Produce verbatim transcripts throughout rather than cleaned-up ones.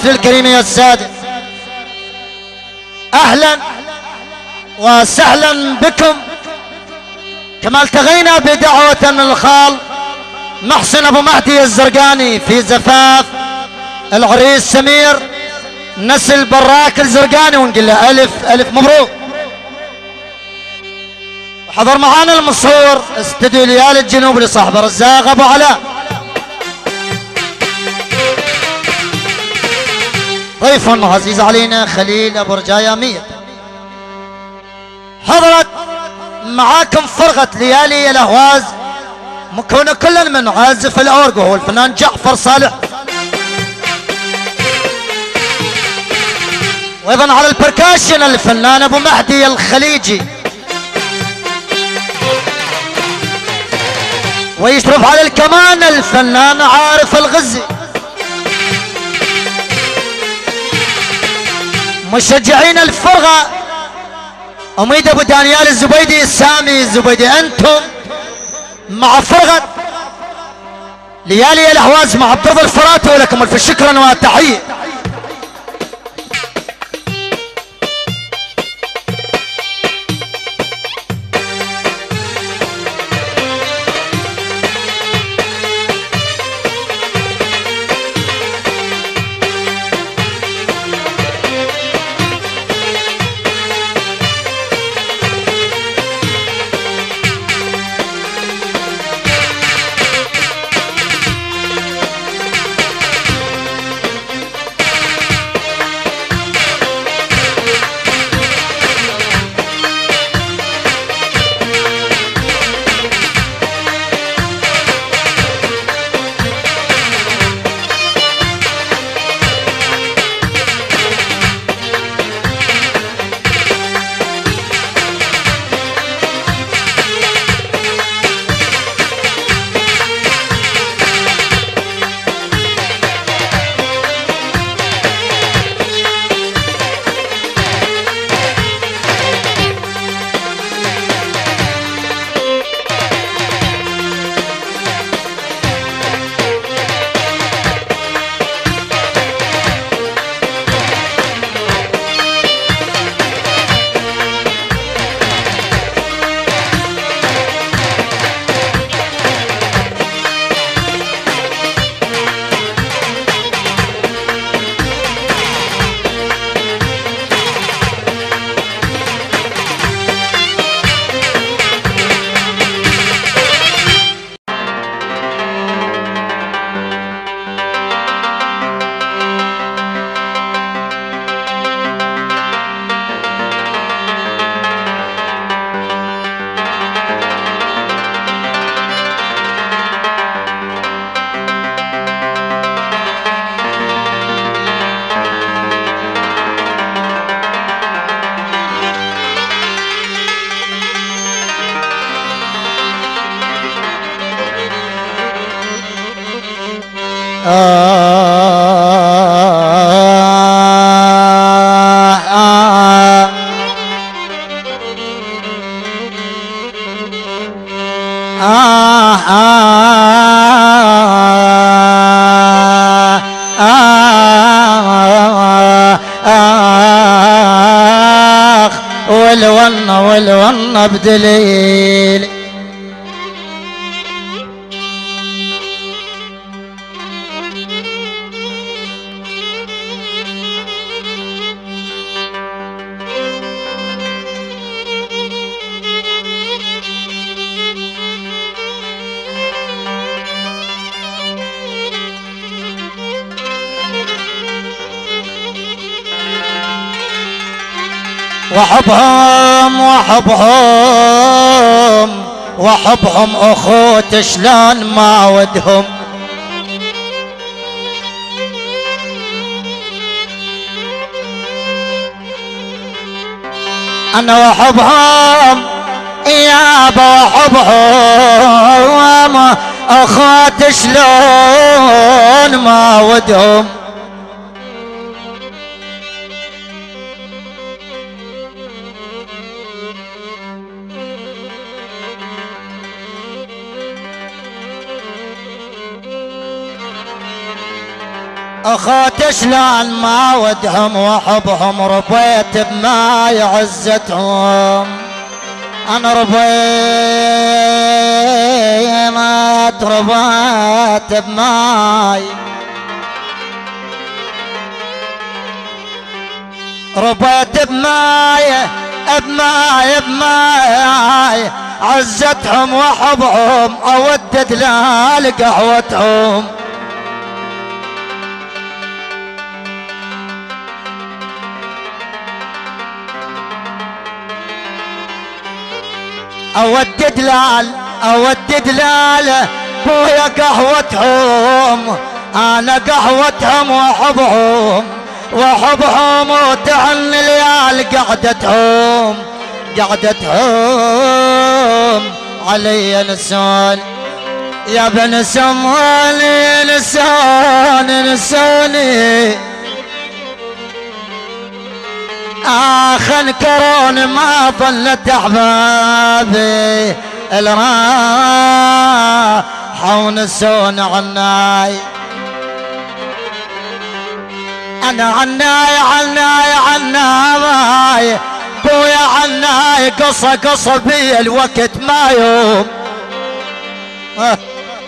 الحفل الكريم يا السادة، أهلا وسهلا بكم. كما التقينا بدعوة من الخال محسن أبو مهدي الزرقاني في زفاف العريس سمير نسل براك الزرقاني، ونقول له ألف ألف مبروك. وحضر معانا المصور استديو ليالي الجنوب لصاحب رزاق أبو علاء. ضيف عزيز علينا خليل أبو رجايا مية. حضرت معاكم فرقة ليالي الأهواز مكونة كل من عازف الأورج وهو الفنان جعفر صالح، وأيضا على البركاشن الفنان أبو مهدي الخليجي، ويشرف على الكمان الفنان عارف الغزي. مشجعين الفرقة أميد أبو دانيال الزبيدي، سامي الزبيدي، أنتم مع فرقة ليالي الأهواز مع عبد الله الفراتي، ولكم الف شكرا وتحية. والونا والونا بدليل وحبهم وحبهم وحبهم اخوت شلون ما ودهم. انا وحبهم يابا وحبهم اخوت شلون ما ودهم. اخوت شلون ما ودهم واحبهم، ربيت بماي عزتهم. انا ربيت ربيت بماي، ربيت بماي بماي بماي عزتهم واحبهم، اودد لها قهوتهم. اودد لال اودد لال بويا قهوتهم، انا قهوتهم واحبهم واحبهم، وتهن ليال قعدتهم قعدتهم علي نسون. يا بن سموني نسون نسوني، آخ انكرون ما ظلت احبابي الراحة ونسون عناي. انا عناي عناي عناي بويا عناي، قصة قصة بي الوقت ما يوم. أه.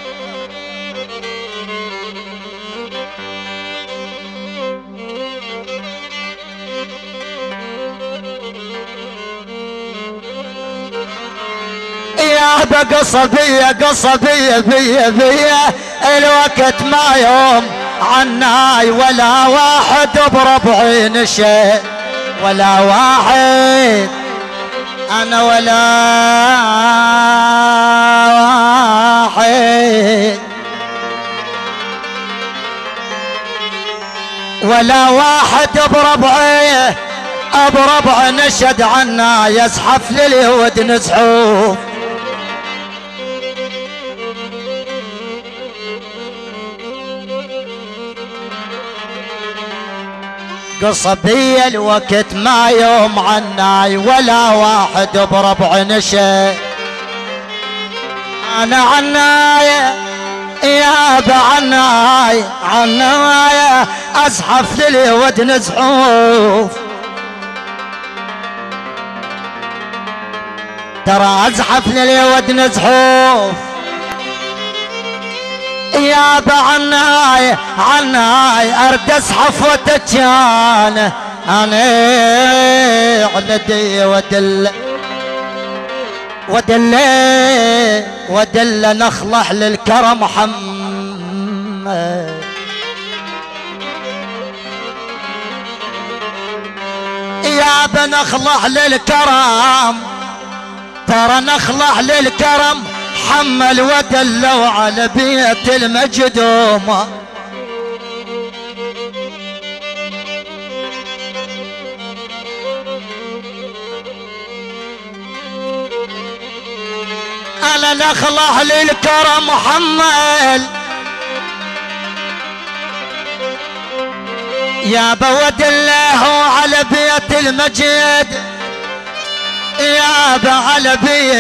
يا بقصة بيا قصة بيا بيا بيا الوقت ما يوم عناي، ولا واحد بربعي نشي ولا واحد، انا ولا واحد ولا واحد بربعي بربع نشد عنا، يزحف لليهود نزحوف. قصبي الوقت ما يوم عناي، ولا واحد بربع نشي. انا عناي يا بعناي عناي ازحف لليهود نزحوف. ترى ازحف لليهود نزحوف يا بعناي عناي، ارد ازحف وتجان انا علدي ودل ودل ودل نخلح للكرم محمد. يا بنخلح للكرم، ترى نخلح للكرم، حمل ودلوا على بيت المجدوم. انا نخلح للكرم حمل يا بود الله على بيت المجد، يا على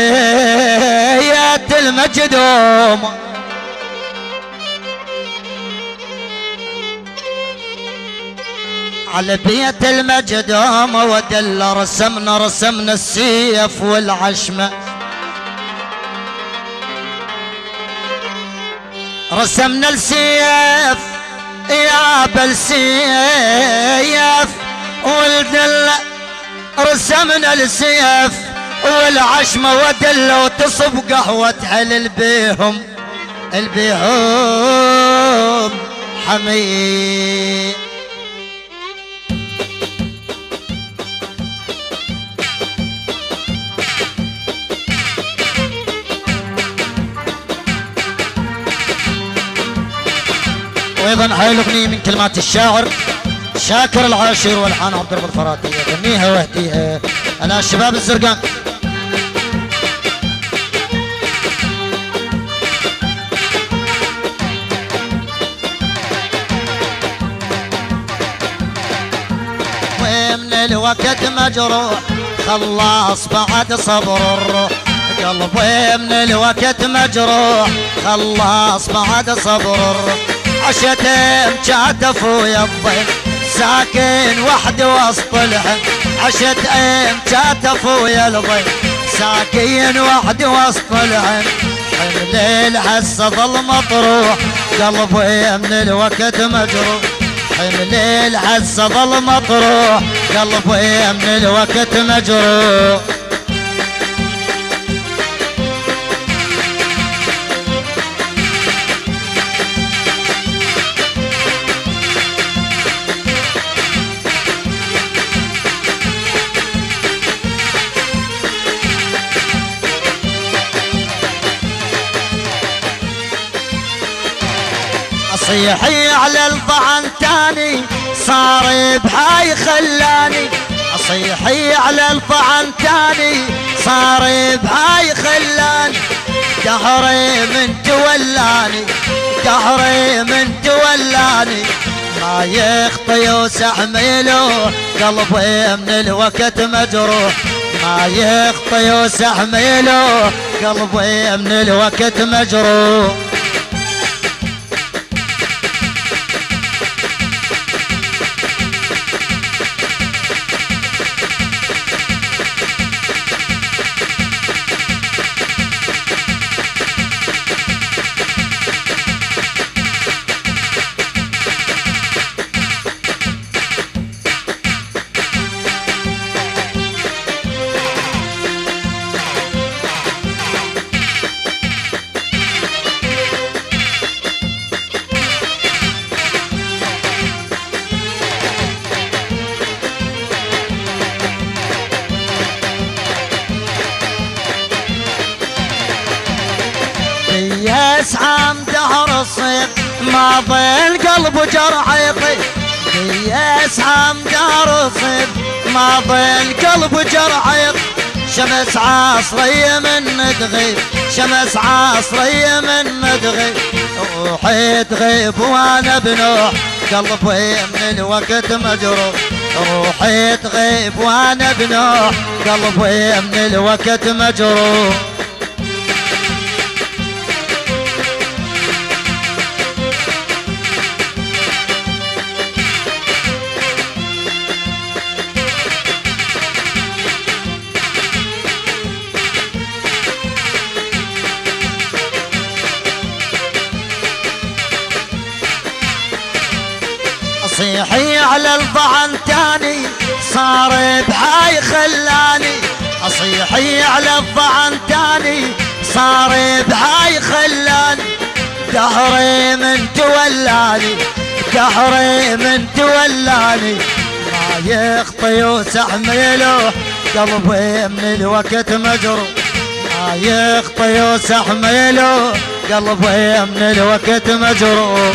بيت المجدوم. على بيت المجدوم ودل رسمنا رسمنا السيف والعشمة، رسمنا السيف يا بالسيف والدل، رسمنا السيف والعشمة ودل، وتصب قهوتها للبيهم البيهم حمي. وايضا هاي الاغنيه من كلمات الشاعر شاكر العاشر والحان عبد الرب الفراتي، غنيها واهديها على الشباب الزرقان. ومن الوقت مجروح خلاص بعد صبر الروح، قلبي من الوقت مجروح خلاص بعد صبر الروح، عشتهم كاتف ويا الضيف ساكن وحدي وسط الحم عشتهم كاتف ويا الضيف ساكن وحدي وسط الحم حمل الحسه ظل مطروح قلبي من الوقت مجروح حمل الحسه ظل مطروح قلبي من الوقت مجروح اصيحي على الضعن تاني صار بهاي خلاني اصيحي على الضعن تاني صار بهاي خلاني دهري من تولاني دهري من تولاني ما يخطي وسحميله قلبي من الوقت مجروح ما يخطي وسحميله قلبي من الوقت مجروح يسعم دهر الصيف ما ظل قلب جرح يطيب يسعم دهر الصيف ما ظل قلب جرح يطيب شمس عصرية من تغيب شمس عصرية من تغيب روحي تغيب وانا بنوح قلبي من الوقت مجروح روحي تغيب وانا بنوح قلبي من الوقت مجروح صيحي على الضعن تاني صار بهاي خلاني اصيحي على الضعن تاني صار بهاي خلاني دهري من تولاني دهري من تولاني ما يخطي وسحميله قلبي من الوقت مجروح ما يخطي وسحميله قلبي من الوقت مجروح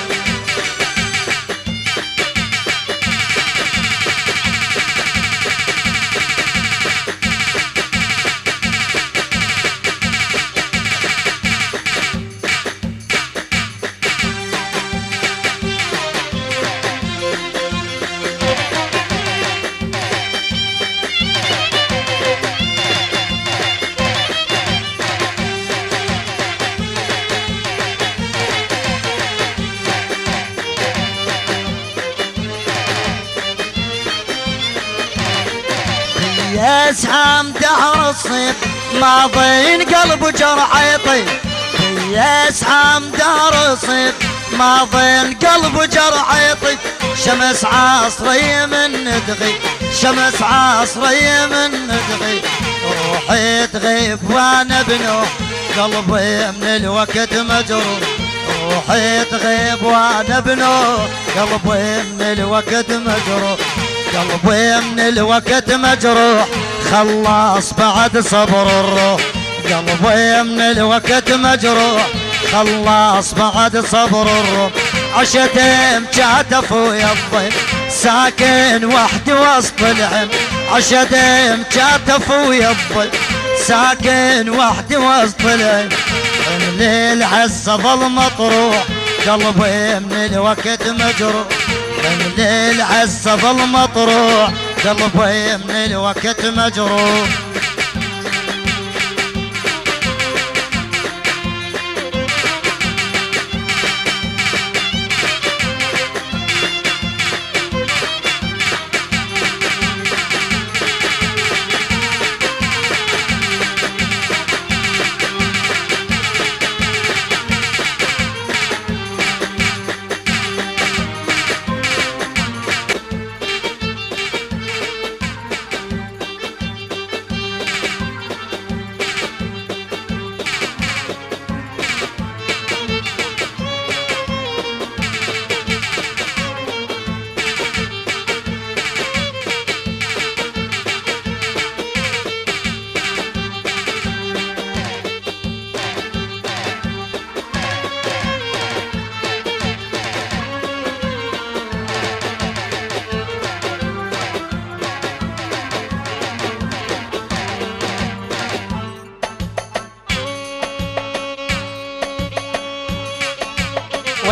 يسعم دهر الصيف ما ضين قلب جرح يطيب يسعم دهر الصيف ما ضين قلب جرح يطيب شمس عصرية من تغيب شمس عصرية من تغيب روحي تغيب وانا بنوح قلبي من الوقت مجروح روحي تغيب وانا بنوح قلبي من الوقت مجروح قلبي من الوقت مجروح خلاص بعد صبر الروح قلبي من الوقت مجروح خلاص بعد صبر الروح عشتهم كاتف ويا الضيف ساكن وحدي وسط العم عشتهم كاتف ويا الضيف ساكن وحدي وسط العم من العزة ظل مطروح قلبي من الوقت مجروح من العزة ظل مطروح قلبي من الوقت مجروح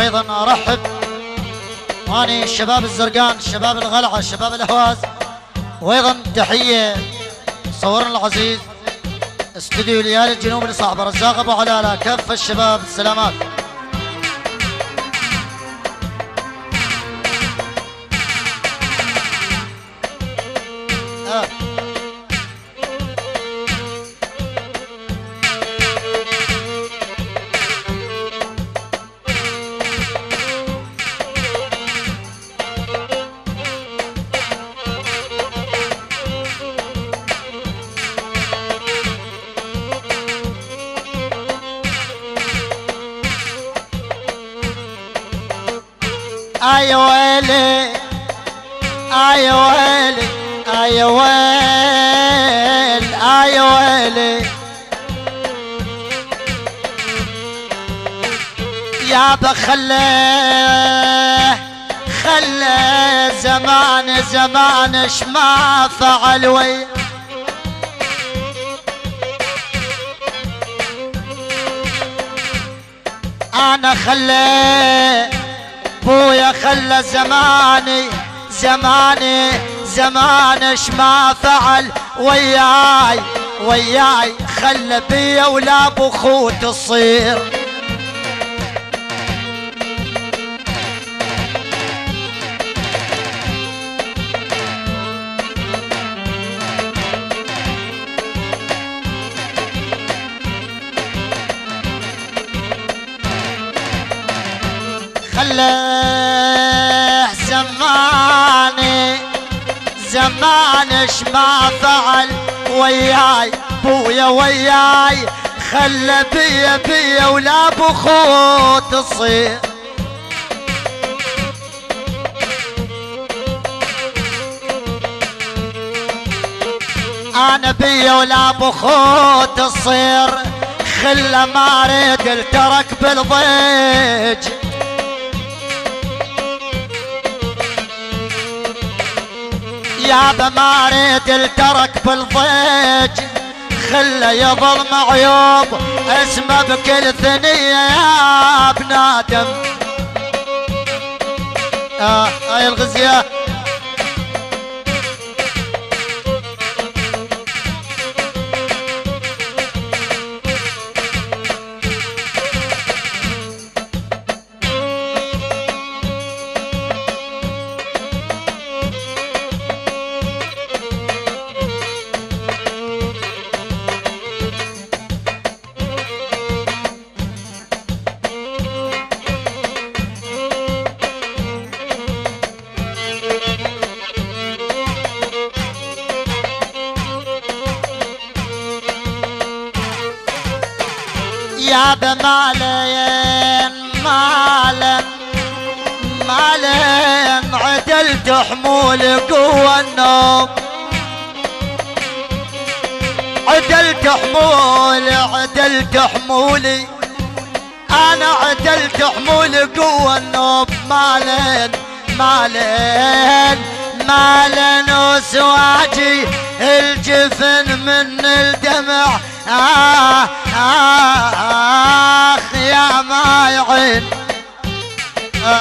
وايضا ارحب اني الشباب الزرقان، الشباب الغلعه، الشباب الاهواز، وايضا تحيه صورنا العزيز استوديو ليالي الجنوب لصاحب رزاق ابو علاله، كافه الشباب السلامات. آه. اي ويلي اي ويلي اي ويل اي ويلي يابا خليه خليه زمان زمان اش ما فعل ويا انا خليه بويا خلى زماني زماني زمانش ما فعل وياي وياي خلى بيا ولا بخو تصير خليه زماني زمانش ما فعل وياي بويا وياي خلى بيا بيا ولا بخو تصير انا بيا ولا بخو تصير خلى ما اريد الترك بالضيج يابا ما اريد الترك بالضيج خلى يظل معيوب اسمه بكل ثنيه يا بنادم. اه هاي الغزيه يابا مالين مالين مالين عدلت حمول قوة النوم عدلت حمول عدلت حمولي انا عدلت حمول قوة النوم مالين مالين مالين وسواجي الجفن من الدمع آه آه آخ يا ما يعين آه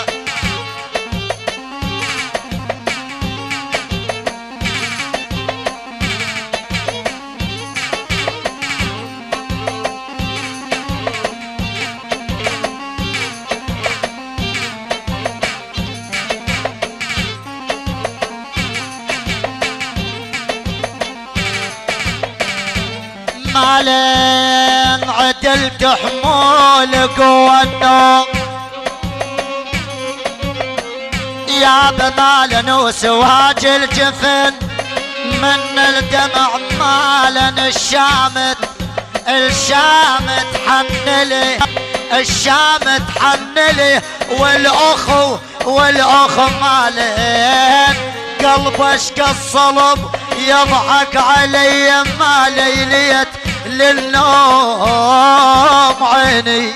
مالين عدلت حمول قوة النوم يابا مالن وسواج الجفن من الدمع مالن الشامت الشامت حنلي الشامت حنلي والاخو والاخو مالين قلبش كالصلب يضحك علي ما ليليت للنوم عيني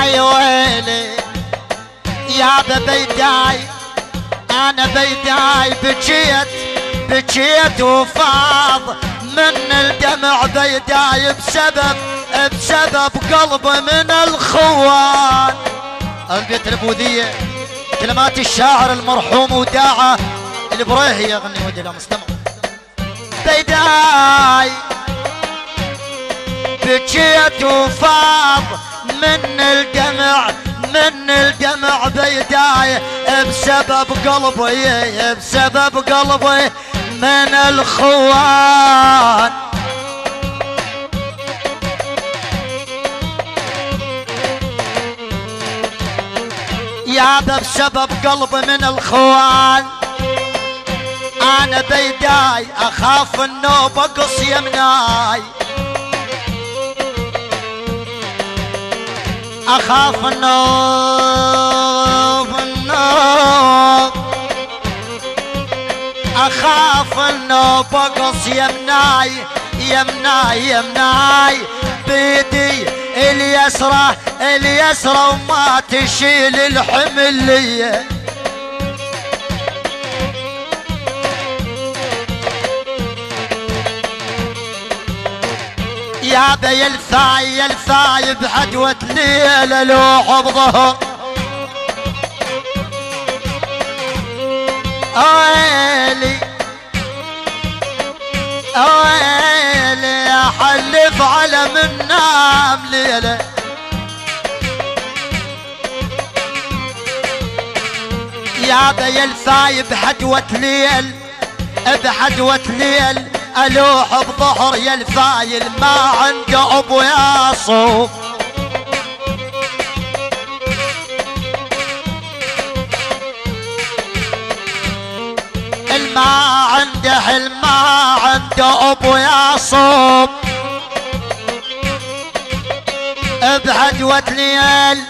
اي ويلي يا بيداي انا بيداي بجيت بجيت وفاض من الدمع بيداي بسبب بسبب قلبي من الخوان. البيت البوذية كلمات الشاعر المرحوم وداعة البريهي يغني ودي لا مستمع. بيداي بجيت وفاض من الدمع من الدمع بيداي بسبب قلبي بسبب قلبي من الخوان. يا بسبب قلبي من الخوان انا بيداي اخاف النوب اقص يمناي اخاف النوب النوب اخاف النوب اقص يمناي يمناي يمناي بيدي اليسرى اليسرى وما تشيل الحمل لي. يا بي الثاي الثاي بحدوة ليل لوح بظهر اويلي اويلي احلف على من نام ليله. يا بي الثاي بحدوة ليل بحدوة ليل الوح بظهر يا الفايل ما عنده ابو يا صوب. الما عنده الما عنده ابو يا صوب بحدوة ليل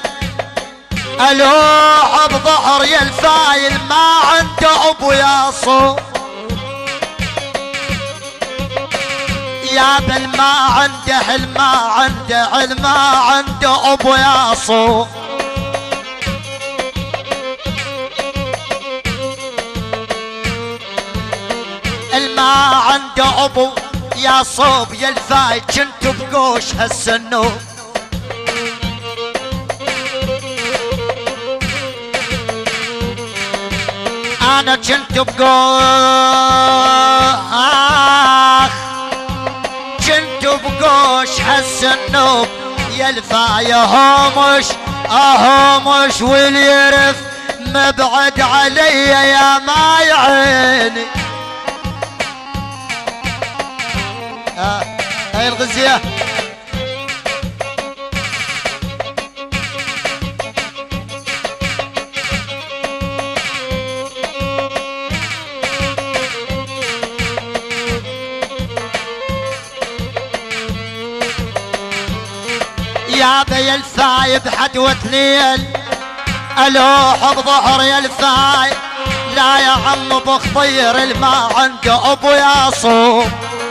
الوح بظهر يا الفايل ما عنده ابو يا صوب. يا بالما عنده الما عنده الما عنده ابو يا صوب. الما عنده ابو يا صوب يا الفاي كنت بقوش هالسنوب. انا كنت بقوش كنت بقوش هالسنوب يا الفاي هومش اهومش واليرف مبعد علي يا ما يعيني. آه. هاي الغزية يا بي الفاي بحدوة ليل الوح بظهر يا الفاي لا يا عم بخطير الما عنده ابو يا صوب.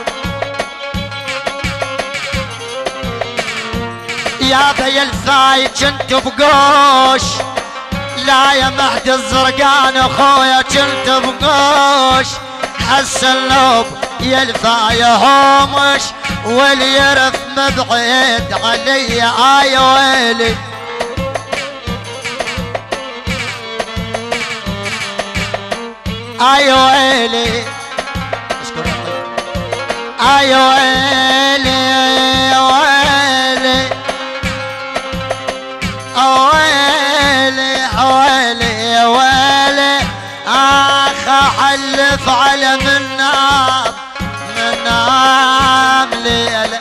يا بي الفاي كنت بقوش لا يا مهد الزرقان اخويا كنت بقوش حسنوب يا الفاي هومش واليرف مبعد علي اي ويلي. اي ويلي اي ويلي ويلي ويلي ويلي ويلي اخ احلف على من نام من نام ليلة.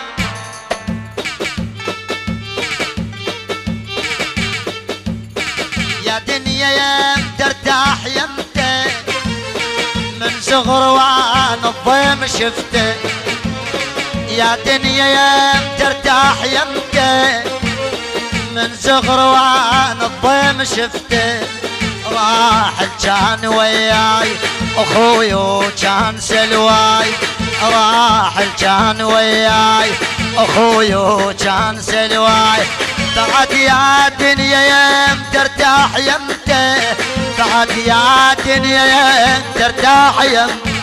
يا دنيا يا ترتاح يمتى من صغر وانا الضيم شفته. يا دنيا يا ترتاح يمتى من صغر وانا الضيم شفته. راح كان وياي اخوي وكان سلواي راح كان وياي اخوي وكان سلواي بعد يا دنيا يم ترتاح يمتى بعد يا دنيا يم ترتاح يمتى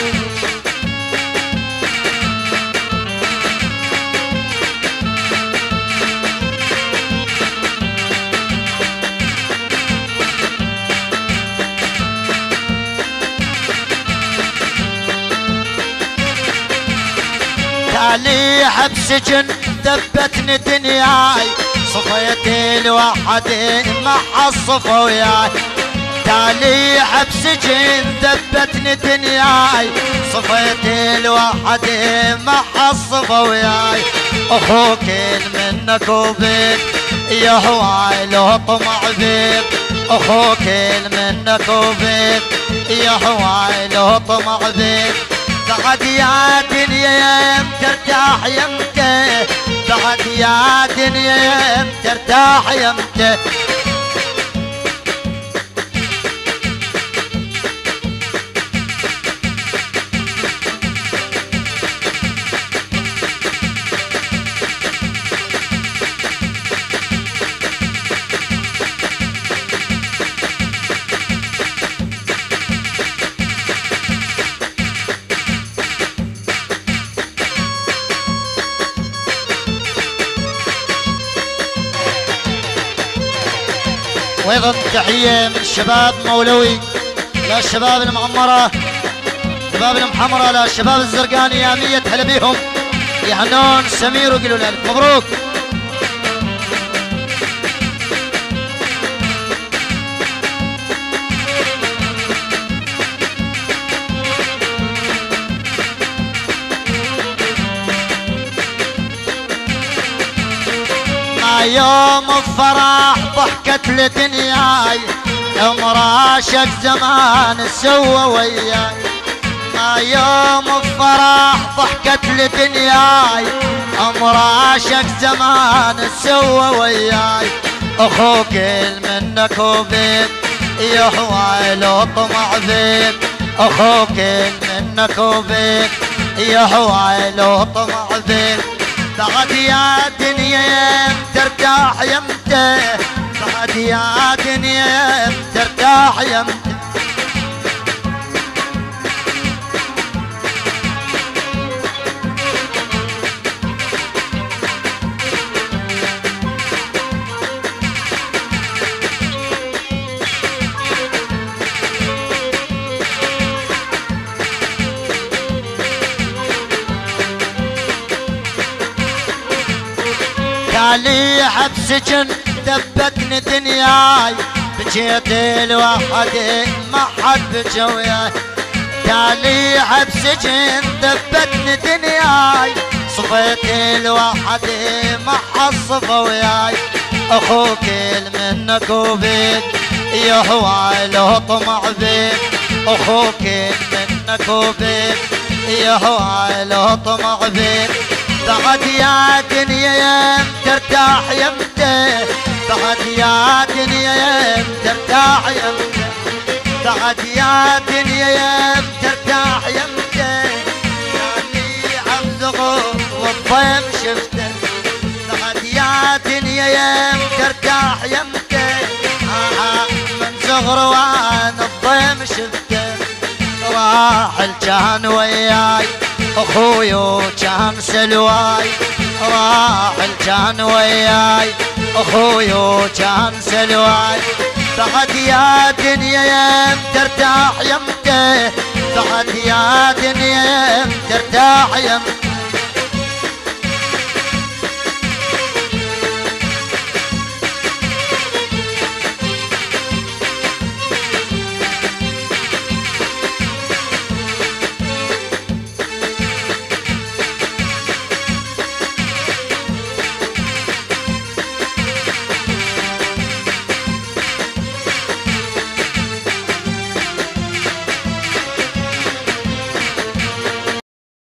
تالي بسجن ثبتني دنياي صفيت الوحد ما حصفوا وياي تالي بسجن ثبتني دنياي صفيت الوحد ما حصفوا وياي اخوك منك وبيك يا هواي لو طمع بيك اخوك منك وبيك يا هواي لو طمع بيك بعد يا دنيا يم ترتاح يمتى بعد يا دنيا يم ترتاح يمتى وايضا تحية من شباب مولوي للشباب المعمرة شباب المحمرة للشباب الزرقاني يا مية هلا بيهم يهنون سمير وقولوا لك مبروك يوم الفرح ضحكت لدنياي يوم راشق زمان سوى وياي ما يوم الفرح ضحكت لدنياي يوم راشق زمان سوى وياي اخوك منك وبيك يا هواي لو طمع بيك اخوك منك وبيك يا هواي لو طمع بيك بعد يا دنيا يم ترتاح يمتى بعد يا دنيا يم ترتاح يمتى تالي بسجن ثبتني دنياي بجيت الوحد ما حد بجا وياي تالي بسجن ثبتني دنياي صفيت الوحد ما حصف وياي اخوك منك وبيك يا هواي لو طمع بيك اخوك منك وبيك يا هواي لو طمع بيك بعد يا دنيا يم ترتاح يمتى بعد يا دنيا يم ترتاح يمتى بعد يا دنيا يم ترتاح يمتى يعني عبزغو والضيم شفته بعد يا دنيا يم ترتاح يمتى آه من صغر وانا الضيم شفته راح الجان وياي اخوي وكان سلواي راح الجان وياي اخوي وكان سلواي بعد يا دنيا يم ترتاح يمتى بعد يا دنيا يم ترتاح يمتى